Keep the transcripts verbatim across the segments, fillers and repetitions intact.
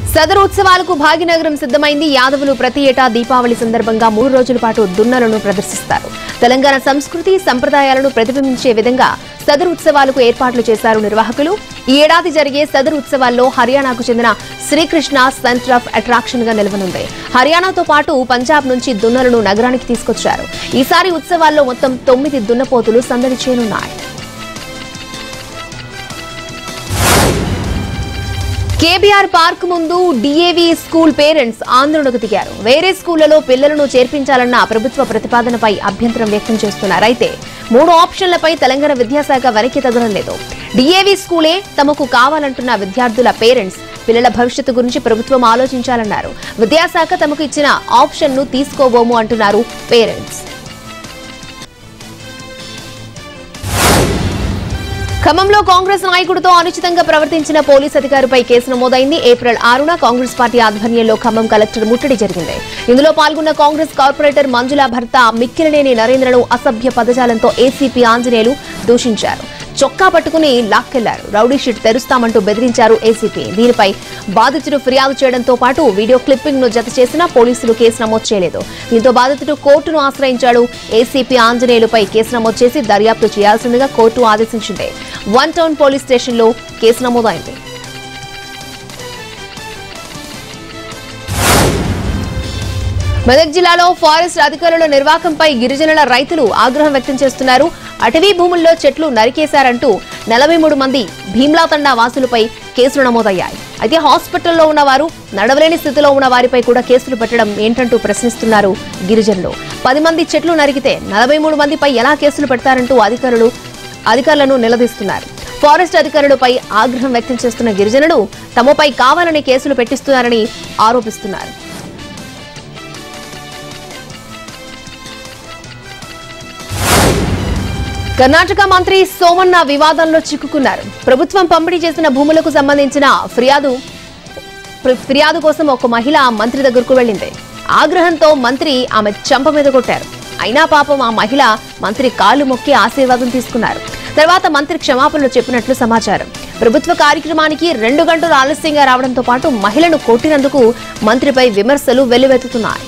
సదరు ఉత్సవాలకు భాగ్యనగరం సిద్ధమైంది. యాదవులు ప్రతి ఏటా దీపావళి సందర్భంగా మూడు రోజుల పాటు దున్నలను ప్రదర్శిస్తారు. తెలంగాణ సంస్కృతి సంప్రదాయాలను ప్రతిబింబించే విధంగా సదరు ఉత్సవాలకు ఏర్పాట్లు చేశారు నిర్వాహకులు. ఈ ఏడాది జరిగే సదరు ఉత్సవాల్లో హర్యానాకు చెందిన శ్రీకృష్ణ సెంటర్ ఆఫ్ అట్రాక్షన్ గా నిలవనుంది. హర్యానాతో పాటు పంజాబ్ నుంచి దున్నలను నగరానికి తీసుకొచ్చారు. ఈసారి ఉత్సవాల్లో మొత్తం తొమ్మిది దున్నపోతులు సందడి చేయనున్నాయి. కేబీఆర్ పార్క్ ముందు డీఏవీ స్కూల్ పేరెంట్స్ ఆందోళనకు దిగారు. వేరే స్కూళ్లలో పిల్లలను చేర్పించాలన్న ప్రభుత్వ ప్రతిపాదనపై అభ్యంతరం వ్యక్తం చేస్తున్నారు. అయితే మూడు ఆప్షన్లపై తెలంగాణ విద్యాశాఖ వెనక్కి తగ్గడం లేదు. డీఏవీ స్కూలే తమకు కావాలంటున్న విద్యార్థుల పేరెంట్స్ పిల్లల భవిష్యత్తు గురించి ప్రభుత్వం ఆలోచించాలన్నారు. విద్యాశాఖ తమకు ఇచ్చిన ఆప్షన్ ను తీసుకోబోము అంటున్నారు పేరెంట్స్. ఖమ్మంలో కాంగ్రెస్ నాయకుడితో అనుచితంగా ప్రవర్తించిన పోలీస్ అధికారిపై కేసు నమోదైంది. ఏప్రిల్ ఆరున కాంగ్రెస్ పార్టీ ఆధ్వర్యంలో ఖమ్మం కలెక్టర్ ముట్టడి జరిగింది. ఇందులో పాల్గొన్న కాంగ్రెస్ కార్పొరేటర్ మంజుల భర్త మిక్కిలినేని నరేంద్రను అసభ్య పదజాలంతో ఏసీపీ ఆంజనేయులు దూషించారు. చొక్కా పట్టుకుని లాక్కెళ్లారు. రౌడీ షీట్ తెరుస్తామంటూ బెదిరించారు ఏసీపీ. దీనిపై బాధితుడు ఫిర్యాదు చేయడంతో పాటు వీడియో క్లిప్పింగ్ ను జత చేసినా పోలీసులు కేసు నమోదు చేయలేదు. దీంతో బాధితుడు కోర్టును ఆశ్రయించాడు. ఏసీపీ ఆంజనేయులపై కేసు నమోదు చేసి దర్యాప్తు చేయాల్సిందిగా కోర్టు ఆదేశించింది. వన్ టౌన్ పోలీస్ స్టేషన్ లో కేసు నమోదైంది. మెదక్ జిల్లాలో ఫారెస్ట్ అధికారుల నిర్వాకంపై గిరిజనుల రైతులు ఆగ్రహం వ్యక్తం చేస్తున్నారు. అటవీ భూముల్లో చెట్లు నరికేశారంటూ నలభై మూడు మంది భీమ్లాతండా వాసులపై కేసులు నమోదయ్యాయి. అయితే హాస్పిటల్లో ఉన్నవారు, నడవలేని స్థితిలో ఉన్న వారిపై కూడా కేసులు పెట్టడం ఏంటంటూ ప్రశ్నిస్తున్నారు గిరిజనులు. పది మంది చెట్లు నరికితే నలభై మూడు మందిపై ఎలా కేసులు పెడతారంటూ అధికారులు అధికారులను నిలదీస్తున్నారు. ఫారెస్ట్ అధికారులపై ఆగ్రహం వ్యక్తం చేస్తున్న గిరిజనులు తమపై కావాలని కేసులు పెట్టిస్తున్నారని ఆరోపిస్తున్నారు. కర్ణాటక మంత్రి సోమన్న వివాదంలో చిక్కుకున్నారు. ప్రభుత్వం పంపిణీ చేసిన భూములకు సంబంధించిన ఫిర్యాదు ఫిర్యాదు కోసం ఒక మహిళ మంత్రి దగ్గరకు వెళ్లింది. ఆగ్రహంతో మంత్రి ఆమె చెంప మీద కొట్టారు. అయినా పాపం ఆ మహిళ మంత్రి కాళ్లు మొక్కి ఆశీర్వాదం తీసుకున్నారు. తర్వాత మంత్రి క్షమాపణలు చెప్పినట్లు సమాచారం. ప్రభుత్వ కార్యక్రమానికి రెండు గంటలు ఆలస్యంగా రావడంతో పాటు మహిళను కొట్టినందుకు మంత్రిపై విమర్శలు వెల్లువెత్తుతున్నాయి.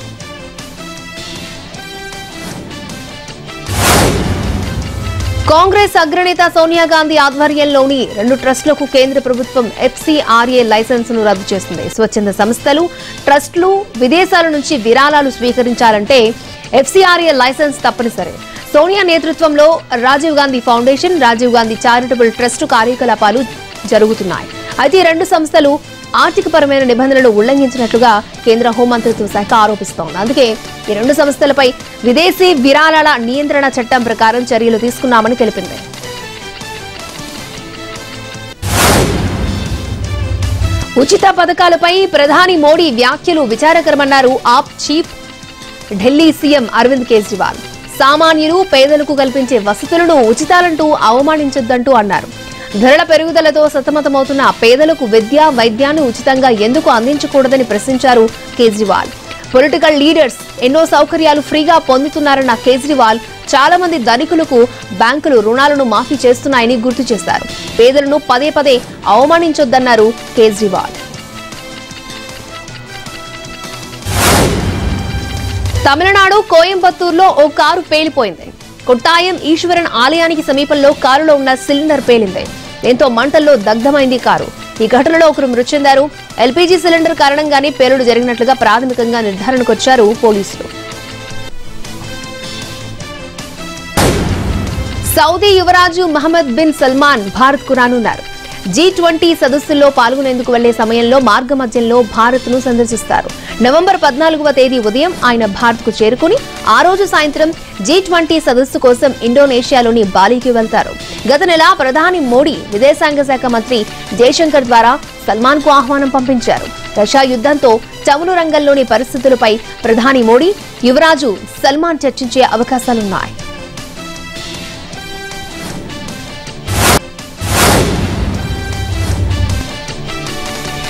కాంగ్రెస్ అగ్రనేత సోనియా గాంధీ ఆధ్వర్యంలోని రెండు ట్రస్టులకు కేంద్ర ప్రభుత్వం ఎఫ్సీఆర్ఏ లైసెన్స్ ను రద్దు చేసింది. స్వచ్ఛంద సంస్థలు, ట్రస్టులు విదేశాల నుంచి విరాళాలు స్వీకరించాలంటే ఎఫ్సీఆర్ఏ లైసెన్స్ తప్పనిసరి. సోనియా నేతృత్వంలో Rajiv Gandhi foundation, Rajiv Gandhi charitable trust కార్యకలాపాలు జరుగుతున్నాయి. అయితే ఈ రెండు సంస్థలు ఆర్థికపరమైన నిబంధనలు ఉల్లంఘించినట్లుగా కేంద్ర హోంమంత్రిత్వ శాఖ ఆరోపిస్తోంది. అందుకే ఈ రెండు సంస్థలపై విదేశీ విరాళాల నియంత్రణ చట్టం ప్రకారం చర్యలు తీసుకున్నామని తెలిపింది. ఉచిత పథకాలపై ప్రధాని మోడీ వ్యాఖ్యలు విచారకరమన్నారు ఆప్ చీఫ్ ఢిల్లీ సీఎం అరవింద్ కేజ్రీవాల్. సామాన్యులు, పేదలకు కల్పించే వసతులను ఉచితాలంటూ అవమానించొద్దంటూ అన్నారు. ధరల పెరుగుదలతో సతమతమవుతున్న పేదలకు విద్య, వైద్యాన్ని ఉచితంగా ఎందుకు అందించకూడదని ప్రశ్నించారు కేజ్రీవాల్. పొలిటికల్ లీడర్స్ ఎన్నో సౌకర్యాలు ఫ్రీగా పొందుతున్నారన్న కేజ్రీవాల్ చాలా మంది ధనికులకు బ్యాంకులు రుణాలను మాఫీ చేస్తున్నాయని గుర్తు చేశారు. పేదలను పదే పదే అవమానించొద్దన్నారు కేజ్రీవాల్. తమిళనాడు కోయంబత్తూరులో ఓ కారు పేలిపోయింది. కొట్టాయం ఈశ్వరన్ ఆలయానికి సమీపంలో కారులో ఉన్న సిలిండర్ పేలింది. దీంతో మంటల్లో దగ్ధమైంది కారు. ఈ ఘటనలో ఒకరు మృతి చెందారు. ఎల్పీజీ సిలిండర్ కారణంగానే పేలుడు జరిగినట్లుగా ప్రాథమికంగా నిర్ధారణకు వచ్చారు పోలీసులు. సౌదీ యువరాజు మహమ్మద్ బిన్ సల్మాన్ భారత్ కు రానున్నారు. జీ ట్వంటీ సదస్సుల్లో పాల్గొనేందుకు వెళ్లే సమయంలో మార్గమధ్యంలో భారత్ ను సందర్శిస్తారు. నవంబర్ పద్నాలుగవ తేదీ ఉదయం ఆయన భారత్ కు చేరుకుని ఆ రోజు సాయంత్రం జీ ట్వంటీ సదస్సు కోసం ఇండోనేషియాలోని బాలీకి వెళ్తారు. గత నెల ప్రధాని మోడీ విదేశాంగ శాఖ మంత్రి జయశంకర్ ద్వారా సల్మాన్ కు ఆహ్వానం పంపించారు. రష్యా యుద్ధంతో చమురు రంగంలోని పరిస్థితులపై ప్రధాని మోడీ, యువరాజు సల్మాన్ చర్చించే అవకాశాలున్నాయి.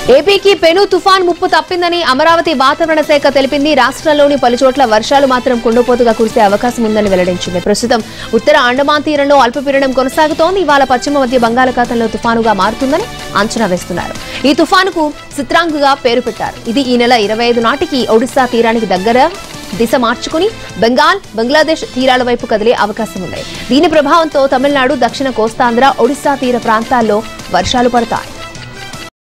ఏపీకి పెను తుఫాన్ ముప్పు తప్పిందని అమరావతి వాతావరణ శాఖ తెలిపింది. రాష్ట్రంలోని పలు చోట్ల వర్షాలు మాత్రం కుండపోతుగా కురిసే అవకాశం ఉందని వెల్లడించింది. ప్రస్తుతం ఉత్తర అండమాన్ తీరంలో అల్పపీడనం కొనసాగుతోంది. ఇవాళ పశ్చిమ మధ్య బంగాళాఖాతంలో తుఫానుగా మారుతుందని అంచనా వేస్తున్నారు. ఈ తుఫానుకు సిత్రాంగ్గా పేరు పెట్టారు. ఇది ఈ నెల ఇరవై ఐదు నాటికి ఒడిశా తీరానికి దగ్గర దిశ మార్చుకుని బెంగాల్, బంగ్లాదేశ్ తీరాల వైపు కదిలే అవకాశం ఉంది. దీని ప్రభావంతో తమిళనాడు, దక్షిణ కోస్తాంధ్ర, ఒడిశా తీర ప్రాంతాల్లో వర్షాలు పడతాయి.